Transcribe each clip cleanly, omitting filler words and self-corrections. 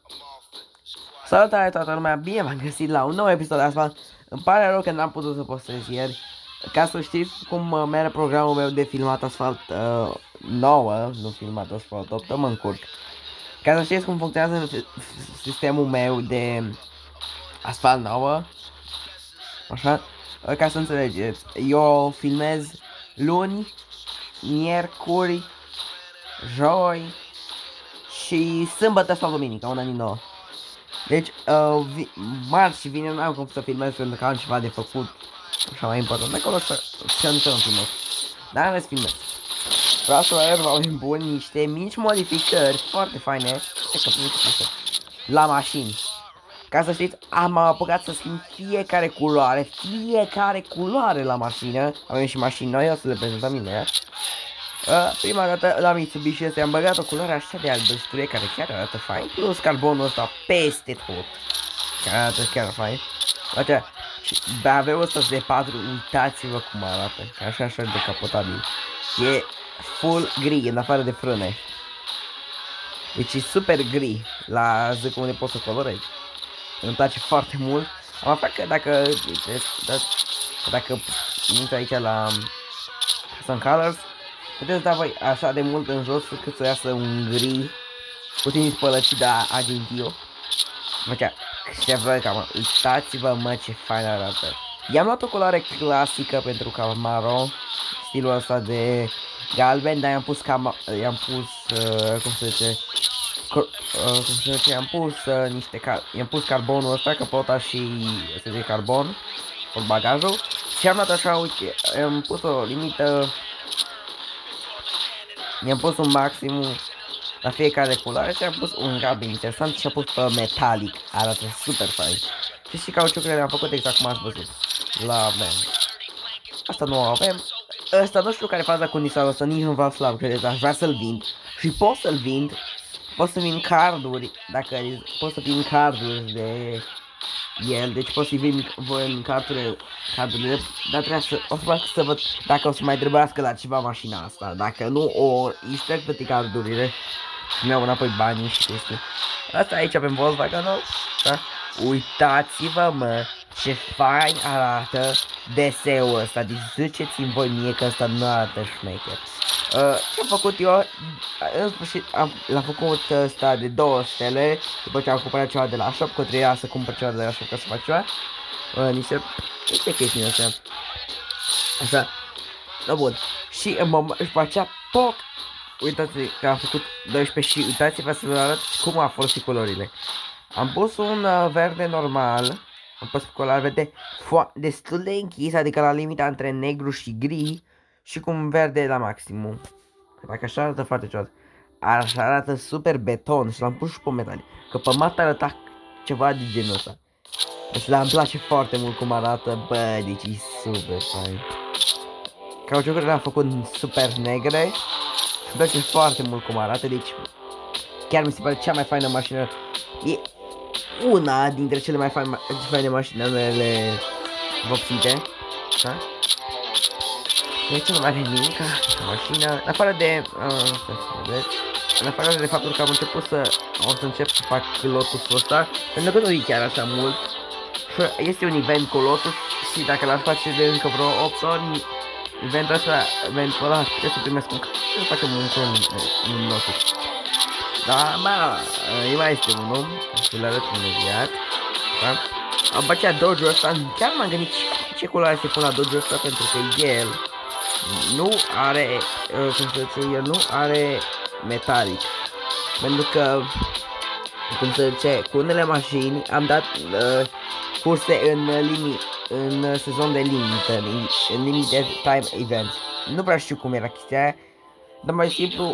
Salutare toată lumea, bine v-am găsit la un nou episod de Asphalt. Îmi pare rău că n-am putut să postez ieri. Ca să știți cum merge programul meu de filmat Asphalt 9, nu filmat Asphalt 8, mă încurc. Ca să știți cum funcționează sistemul meu de Asphalt 9, așa, ca să înțelegeți, eu filmez luni, miercuri, joi și sâmbătă sau duminică, una din nouă. Deci, marți și vineri n-am cum să filmez pentru că am ceva de făcut, așa mai important, acolo să nu filmez. Dar am să filmez. Vreau să vă impun niște mici modificări foarte faine la mașini. Ca să știți, am apucat să schimb fiecare culoare la mașină. Avem și mașini noi, o să le prezentăm imediat. Prima dată la Mitsubishi este am băgat o culoare așa de albăstruie care chiar arată fain, plus carbonul ăsta peste tot, care arată chiar fain. Uite, BMW-ul ăsta de 4, uitați-vă cum arată, așa de capotabil. E full gri, în afară de frâne. Deci e super gri, la zic unde pot să colorez. Îmi place foarte mult. Am aflat că dacă intri aici la Custom Colors, puteți da voi așa de mult în jos cât să iasă un gri puțin spălăcit de Argentio. Ce vreau cam, uitați-vă mă ce fain arată. I-am luat o culoare clasică pentru Camaro, stilul ăsta de galben, dar i-am pus cum se zice, i-am pus carbonul ăsta, căpota și este de carbon, tot bagajul. Și am luat așa, uite, am pus o limită. Mi-am pus un maximum la fiecare culoare și am pus un galben interesant și am pus pe metalic. Arată super fain. Și cauciucurile le-am făcut exact cum ați văzut la BMW. Asta nu o avem. Ăsta nu știu care faza cu Nissan ăsta, nici nu vreau să-l am, credeți, aș vrea să-l vând. Și pot să-l vând. Pot să vin carduri, pot să vin carduri de el, deci pot să vin voi în cardurile, dar trebuie să văd dacă o să mai trebuiască la ceva mașina asta. Dacă nu, îi șterg toate cardurile și mi-au înapoi banii și chestii. Asta aici avem Volkswagen-ul, da? Uitați-vă mă ce fain arată DS-ul ăsta, deci ziceți-mi voi mie că ăsta nu arată șmecher. Ce am făcut eu, în sfârșit l-am făcut ăsta de 2 stele, după ce am cumpărat ceva de la shop, că trebuia să cumpăr ceva de la shop ca să fac ceva. Niște chestii astea. Așa. Da, bun. Și după aceea, uitați că am făcut 12 și uitați-vă să vă arăt cum a folosit culorile. Am pus un verde normal, am pus culoare verde destul de închis, adică la limita între negru și gri. Și cu un verde la maximum. Dacă așa arată foarte ciudat. Așa arată super beton și l-am pus și pe metalic. Că pe mat arăta ceva de genul ăsta. Deci îmi place foarte mult cum arată. Bă, deci e super fain. Cauciucurile le-am făcut super negre. Și îmi place foarte mult cum arată. Deci chiar mi se pare cea mai faină mașină. E una dintre cele mai faine mașini ale vopsite. Da? Deci nu mai are nimic mașina, în afară de, în afară de faptul că am început o să încep să fac Lotus-ul ăsta, pentru că nu e chiar așa mult. Și este un event cu Lotus și dacă l-aș face de încă vreo 8 ori, eventul ăla trebuie să primesc un să facem un Lotus. Da, mai este unul, să-l arăt imediat, da? După aceea Dojo ăsta, chiar m-am gândit ce culoare se pune la Dojo ăsta, pentru că el nu are, cum să zice, el nu are metalic. Pentru că, cum să zice, cu unele mașini am dat curse în sezon de limită, în limited time event. Nu prea știu cum era chestia aia, dar mai simplu,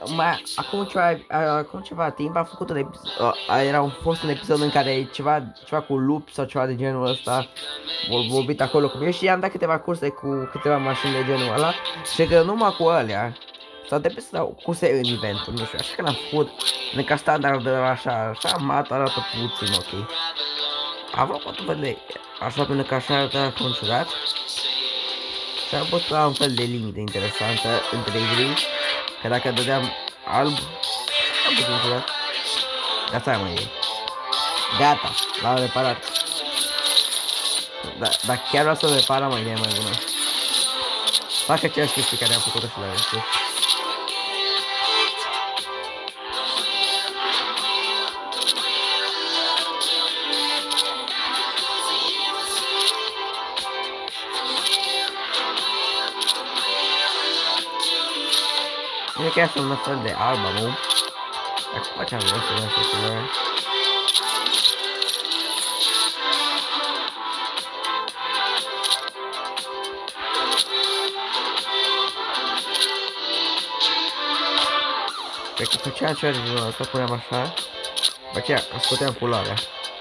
acum ceva timp am făcut un episod, fost un episod în care ceva cu lupi sau ceva de genul ăsta, vorbit acolo cu mine și i-am dat câteva curse cu câteva mașini de genul ăla și că numai cu alea sau trebuie să dau curse în eventul, nu știu, așa că l-am făcut în ca standard de așa mat arată puțin ok. Am vrut un fel de așa până că așa arată conjurat. Și am pus la un fel de limită interesantă între gri, că dacă dădeam alb, am pus un curat. Asta mai e. Gata, l-am reparat. Dar chiar vreau să-l repara mai bine, mai bună. Fac aceeași chestie care am făcut-o și la restul. Cred că asta e un fel de albă, nu? Dacă facem vreau să vedem ce culoare. Cred că făceam ceva de genul ăsta, puneam așa. După aceea scoteam culoarea.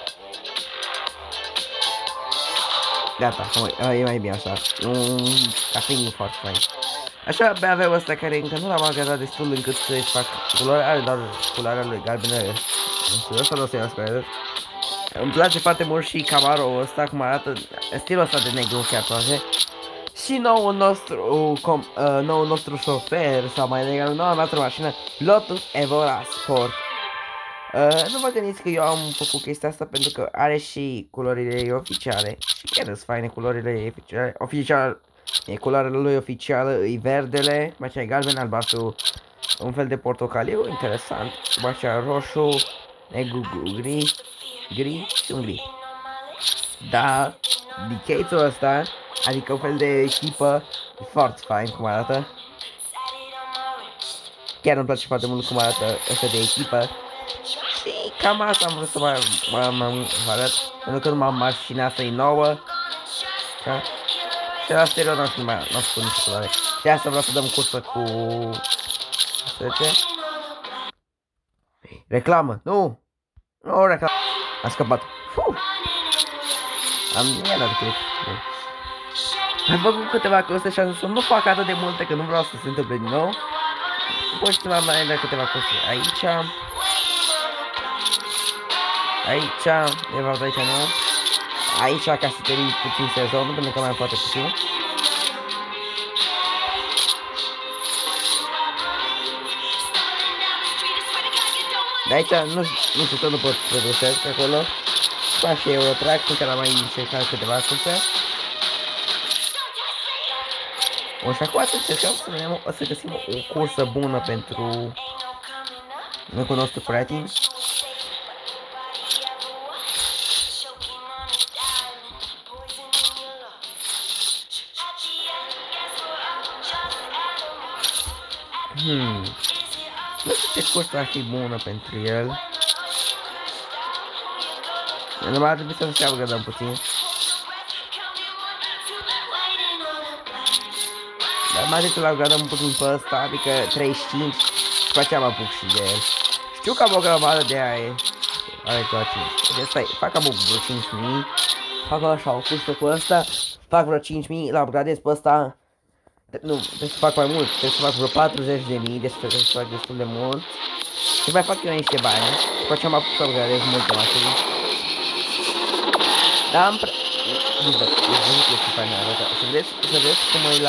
Gata, e mai bine așa. Cafeniu foarte fain. Așa abia avem ăsta care încă nu l-am agadat destul încât să-i fac culoarea, are doar culoarea lui galbenă. Ăsta nu o să iau scoare. Îmi place foarte mult și Camaro ăsta, cum arată, stilul ăsta de negru chiar place. Și noul nostru șofer, sau mai legal, noua noastră mașină, Lotus Evora Sport. Nu vă gândiți că eu am făcut chestia asta pentru că are și culorile ei oficiale. Și chiar sunt faine culorile ei oficiale. Culoarea lui oficială e verdele, mai ce galben, albastru, un fel de portocaliu, interesant. După aceea roșu, negru, gri și un gri. Da, decay-ul ăsta, adică un fel de echipă, e foarte fain cum arată. Chiar îmi place foarte mult cum arată ăsta de echipă. Și cam asta am vrut să mă arăt, pentru că numai mașina asta e nouă. Da? Și la stereo n-am făcut nicio culoare. De asta vreau să dăm cursă cu... Reclamă, nu! Nu reclamă! Am scăpat. Am iar click. Am făcut câteva curse și am zis să nu fac atât de multe că nu vreau să se întâmple din nou. După ce mai am câteva curse aici. Aici, de fapt aici nu. Aici ca să termin puțin sezonul, pentru că mai am foarte puțin. De aici nu știu, tot nu pot să găsesc acolo. Ca și Eurotrack, pentru că am mai încercat câteva curse. Bun, și acum să încercăm să găsim o cursă bună pentru micul nostru prieten. Nu știu ce cursă ar fi bună pentru el. Numai ar trebui să se upgradăm puțin. Dar mai zic să-l upgradăm puțin pe ăsta, adică 35. După aceea mă apuc și de el. Știu că am o grămadă de aia. Are doar 5. Deci stai, fac am vreo 5.000. Fac așa o cursă cu ăsta. Fac vreo 5.000, l-upgradez pe ăsta. Nu, trebuie să fac mai mult, trebuie să fac vreo 40.000, deci trebuie să fac destul de mult. Și mai fac eu niște bani, după ce am apucat să upgradez multe mașini. Dar am nu văd, ce fain arată. Să vedeți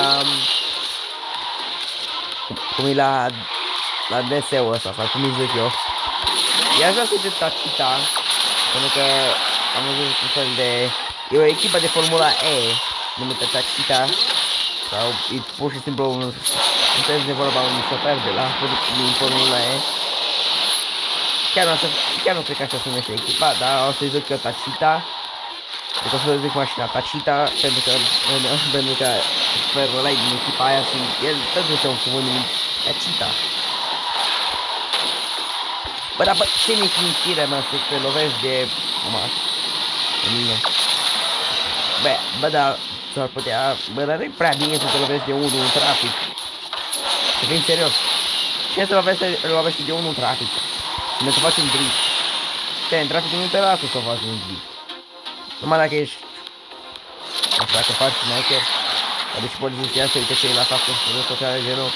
cum e la DS-ul ăsta, sau cum îi zic eu. I-aș vrea să-i de Tachita, pentru că am văzut un fel de... E o echipă de Formula E, numită Tachita. Sau e pur și simplu un fel de vorba un șofer de la Formula E. Chiar nu cred că așa se numește echipa, dar o să-i zic că Tachita. Deci o să zic mașina Tachita, pentru că șoferul ăla e din echipa aia și el tot zice un cuvânt numit Tachita. Bă, dar ce nesimțire, mă, să te lovești de... mine. Bă, dar... S-ar putea, bă, dar nu-i prea bine să te lovești de unul în trafic. Să fim serios. Cine să lovește de unul în trafic? Când să faci un drift. În trafic nu te lasă să faci un drift. Numai dacă ești... Dacă faci sniper. Adică poliția să uite ce e la faptul să fie de genul.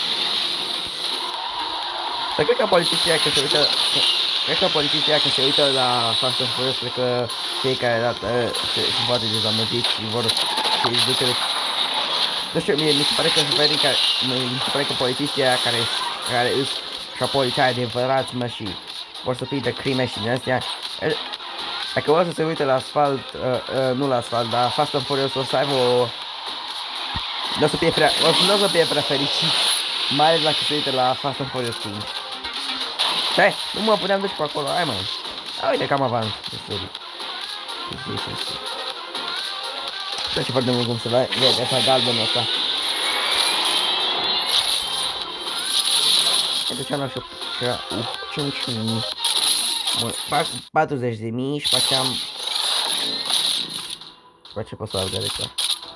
Dar cred că poliția că se uită... Cred că poliția că se uită la Fast and Furious, cred că fiecare dată se poate dezamăgiți și vor să-i duce. Nu știu, mi se pare că șoferii care... Mi se pare că poliția care îs și apoi cei adevărați, mă, și vor să prindă crime și din astea. Dacă o să se uite la asfalt, nu la asfalt, dar Fast and Furious o să aibă o... Nu o să fie prea fericit, mai ales dacă se uite la Fast and Furious 5. Hai, nu mă puteam duce pe acolo, hai mă. Uite că am avans. Place foarte mult cum se vede asta galbenul ăsta. De ce n-am și eu? Bun, fac 40.000 și faceam... Ce pot să fac de aici?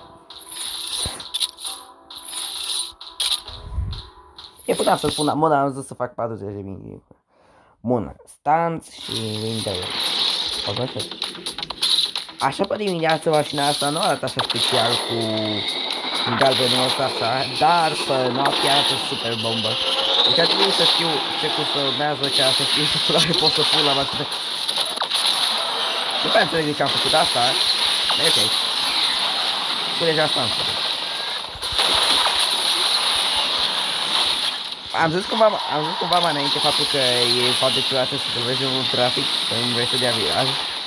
E puteam să spun, mă, dar am zis să fac 40.000. Bun, stanți și window. Așa pe dimineață mașina asta nu arată așa special cu galbenul ăsta așa, dar pe noapte arată super bombă. Deci ar trebui să știu ce curs urmează ca să știu ce culoare pot să pun la mașină. Nu prea înțeleg de ce am făcut asta, e ok. Cu deja stanță. Am zis cumva mai înainte faptul că e foarte ciudată să te vezi în trafic, în vrei să dea viraj.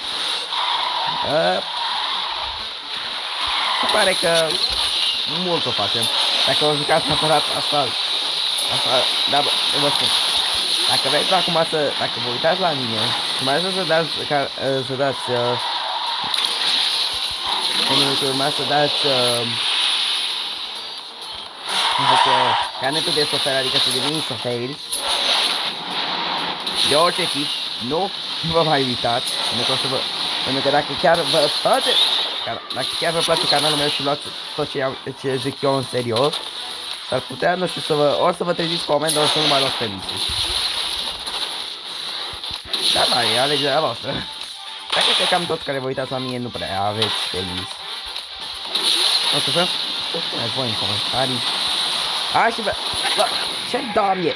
Se pare că mult o facem. Dacă o jucați neapărat asta, da, vă spun. Dacă vreți acum dacă vă uitați la mine, mai ales să dați, carnetul de șofer, adică să deveniți șoferi de orice tip, nu vă mai uitați, pentru că dacă chiar vă place canalul meu și luați tot ce zic eu în serios, s-ar putea, nu știu, ori să vă treziți cu oameni, dar ori să nu mai luați permisii. Dar da, e alegerea voastră. Dacă că cam toți care vă uitați la mine nu prea aveți permis. O să vă spuneți voi în comentarii. Și bă, ce doamne!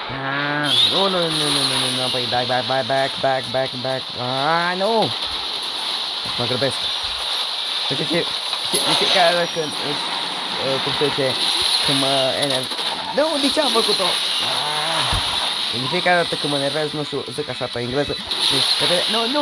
Nu, păi back. Nu! Mă grăbesc. De fiecare dată când, cum se zice, când mă enervez... Nu, de ce am făcut-o? De fiecare dată când mă enervez, nu știu, zic așa pe engleză. Nu,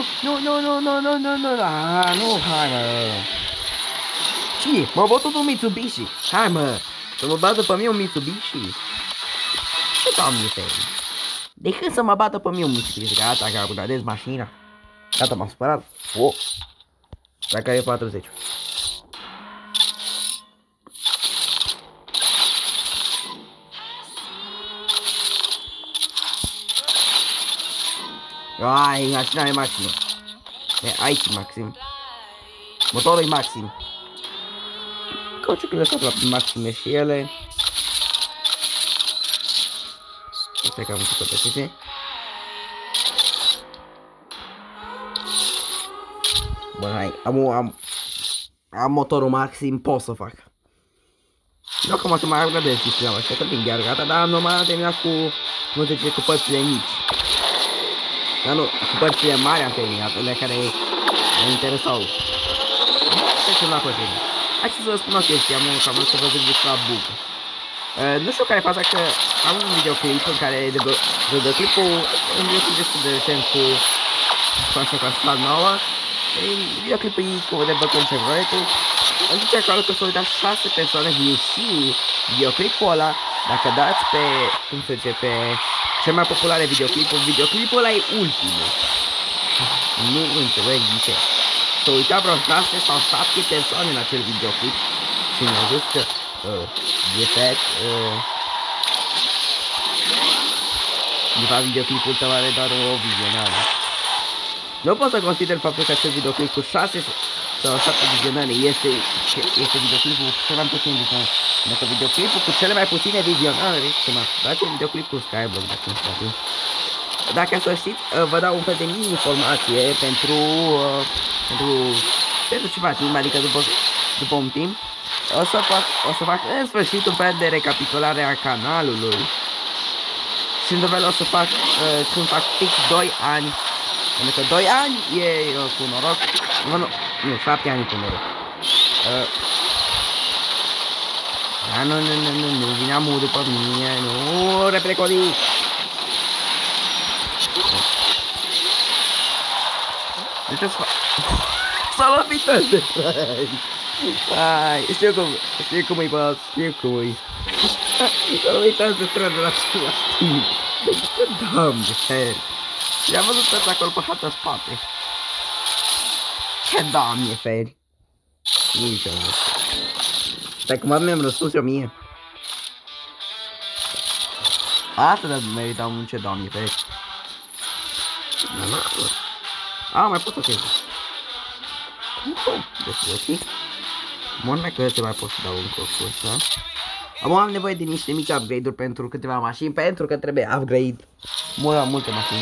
hai mă. Cine? M-a bătut un Mitsubishi. Hai mă, să mă bată pe mine un Mitsubishi. Ce doamne feri? De când să mă bată pe mine un Mitsubishi? Gata, că upgradez mașina. Gata, m-am spărat. Dacă e 40. Ai, mașina e maximă. E aici maxim. Motorul e maxim. Cauciucurile sunt la maxime și ele. Asta e cam făcut pe ce. Bun, hai, am motorul maxim, pot să fac. Eu cam o să mai upgradez sistemul ăsta, că vin chiar gata, dar normal am terminat cu, cum se zice, cu părțile mici. Dar nu, cu părțile mari am terminat, alea care mă interesau. Trecem la părțile. Hai să vă spun o chestie, am vrut să vă zic despre la bug. Nu știu care e faza, că am un videoclip în care videoclipul un videoclip destul de recent cu așa ca stat nouă. Videoclipul e cu debăcăm Chevroletul. Îmi zice acolo că s-au uitat 6 persoane din și videoclipul ăla. Dacă dați pe, cum se zice, pe cel mai populare videoclipul ăla e ultimul. Nu înțeleg de ce. S-au uitat vreo 6 sau 7 persoane în acel videoclip și mi-au zis că de fapt de fapt videoclipul tău are doar o vizionare. Nu pot să consider faptul că acel videoclip cu 6 sau 7 vizionare este videoclipul cu cel mai puțin vizionare. Dacă videoclipul cu cele mai puține vizionare, să mă dați un videoclip cu Skyblock, dacă nu știu. Dacă să știți, vă dau un fel de mini-informație pentru ceva timp, adică după un timp. O să fac în sfârșit un fel de recapitulare a canalului. Și în o să fac, când fac fix 2 ani. Pentru că 2 ani e cu noroc. Nu, 7 ani cu noroc. Nu, vine amul după mine, nu, repede Cody. Deci o să fac... S-a lovit de trei. Hai, știu cum îi bă, știu cum îi. S-a lovit de trei de la timp. Doamne, fer. I-am văzut tot acolo pe harta spate. Ce doamne, feri. Nici eu nu. Stai cum mi-am răspuns eu mie. Asta de meritau un ce doamne, feri. Mai pot să fie. Deci, mă că te mai pot să dau un concurs, am nevoie de niște mici upgrade-uri pentru câteva mașini, pentru că trebuie upgrade multe mașini.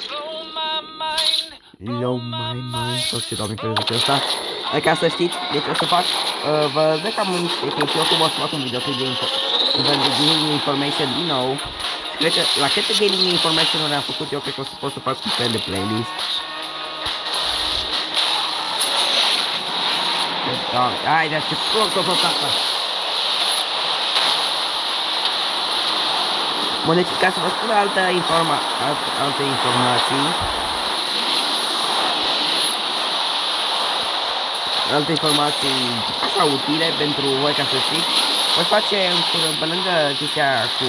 Low my mind. Sau ce doamne crede că ăsta. Ca să știți, deci o să fac, vă zic cam niște clipuri, eu cum o să fac un videoclip de gaming information din nou. Cred că la câte gaming information am făcut, eu cred că o să pot să fac un fel de playlist. Hai, de ce prost a fost asta. Bun, deci ca să vă spun alte informații așa utile pentru voi ca să știți. Voi face pe lângă chestia cu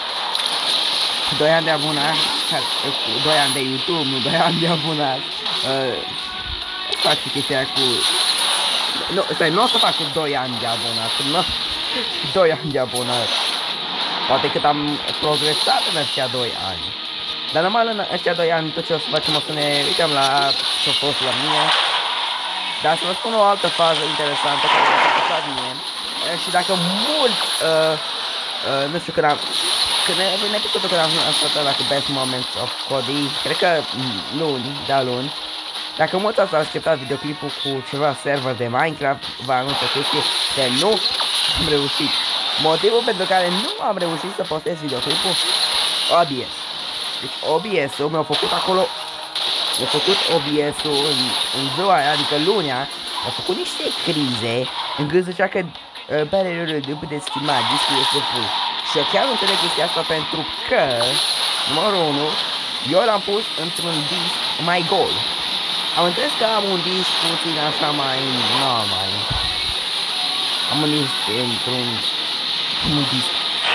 2 ani de abonat, cu 2 ani de YouTube, nu 2 ani de abonat. Face chestia cu... Nu, stai, nu o să fac cu 2 ani de abonat, nu, 2 ani de abonat. Poate cât am progresat în ăștia 2 ani. Dar normal în ăștia 2 ani tot ce o să facem o să ne uităm la ce-a fost la mine. Dar să vă spun o altă fază interesantă care mi-a plăcut mie. Și dacă mulți, nu știu când am... În episodul când am startat la cu Best Moments of Cody, cred că luni. Dacă mulți ați așteptat videoclipul cu ceva server de Minecraft, vă anunț o chestie că nu am reușit. Motivul pentru care nu am reușit să postez videoclipul, OBS. Deci OBS-ul mi-a făcut acolo, OBS-ul în ziua aia, adică lunea, a făcut niște crize, încât zicea că barierele de puteți schimba, discul este full. Și eu chiar nu înțeleg chestia asta pentru că, numărul 1, eu l-am pus într-un disc mai gol. Am înțeles că am un disc puțin așa mai normal. Am un disc într-un disc.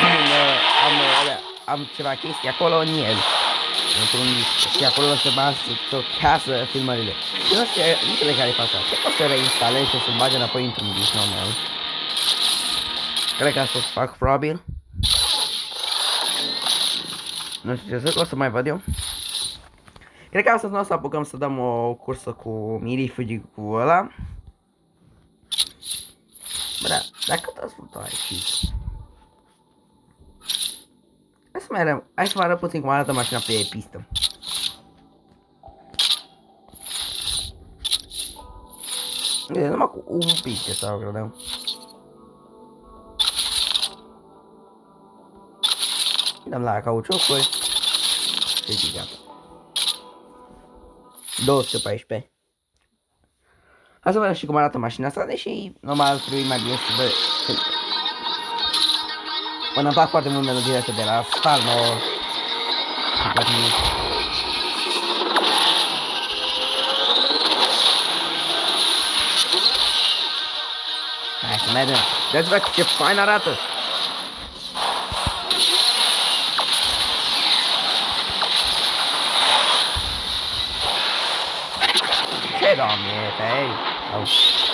Am ceva chestii acolo în el. Într-un disc. Și acolo se bazează filmările. Și nu știu care fac asta. Cred că o să reinstalez și o să-l bage înapoi într-un disc normal. Cred că asta o să fac probabil. Nu știu ce zic, o să mai văd eu. Cred că astăzi nu o să apucăm să dăm o cursă cu Miri Fuji cu ăla. Bă, da, dar cât ascultă aici? Hai să vă arăt puțin cum arată mașina pe pistă. E numai cu un pic de sau credeam. Dăm la cauciucuri. Și gata. 214. Hai să vă arăt și cum arată mașina asta, deși normal trebuie mai bine să vă... Până îmi plac foarte mult melodia asta de la Stalno. Hai să mergem. Vedeți-vă ce fain arată. Ce doamne, hei. Au.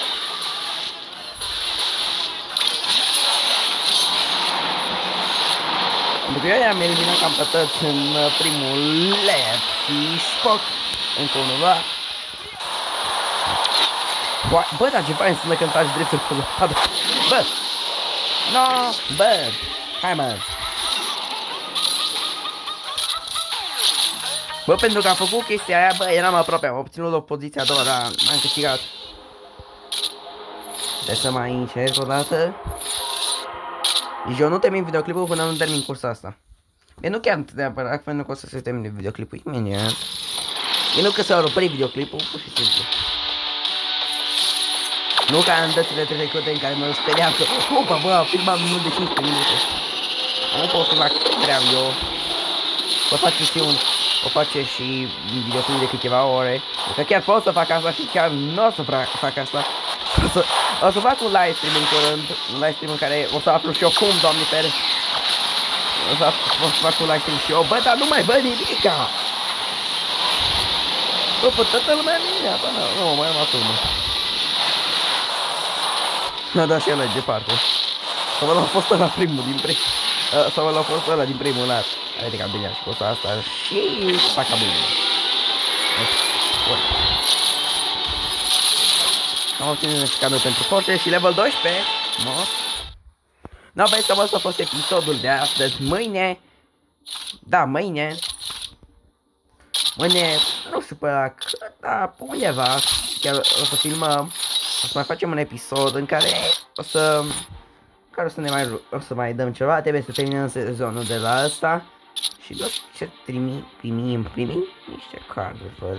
Pentru că eu i-am eliminat cam pe toți în primul lap și spoc încă unul, da? Bă, dar ce fain sună când faci drifturi pe zăpadă. Bă! No, bă! Hai, mă! Bă, pentru că am făcut chestia aia, bă, eram aproape, am obținut o poziție a doua, dar m-am câștigat. Deci să mai încerc o dată. Deci eu nu termin videoclipul până nu termin cursa asta. E nu chiar neapărat, pentru că o să se termine videoclipul imediat. E nu că s-a oprit videoclipul, pur și simplu. Nu ca în dățile trecute în care mă speriam că opa, bă, am filmat mult de 15 minute. Nu pot filma cât vreau eu. Vă faceți și un o face și videoclip de câteva ore. Că chiar pot să fac asta și chiar nu o să fac asta. O să fac un live stream în curând, un live stream în care o să aflu și eu cum, Doamne fere. O să fac un live stream și eu, bă, dar nu mai văd nimica! Bă, pe toată lumea mine, bă, nu, mai am asumă. Nu, da, și ăla e departe. Sau ăla a fost ăla primul din primul. Sau ăla a fost ăla din primul lat. Adică bine, aș posta asta și fac bine. Am obținut un cadou pentru forțe și level 12. No, băi, că asta a fost episodul de astăzi. Mâine, da, mâine, nu știu pe la cât, da, pe undeva, chiar o să filmăm, o să mai facem un episod în care o să mai dăm ceva, trebuie să terminăm sezonul de la asta. Și nu știu ce primim niște carduri, bă.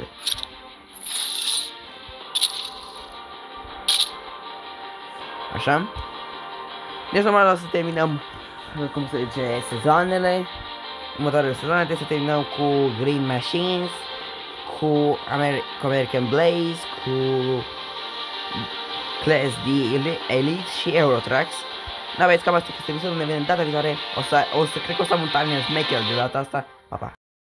Așa? Deci normal o să terminăm, cum se zice, sezoanele. Următoarele sezoane trebuie să terminăm cu Green Machines, cu American Blaze, cu Class D Elite și Eurotrax. Nu aveți cam asta este episodul, ne vedem data viitoare. O să cred că o să am un timer smacker de data asta. Pa, pa!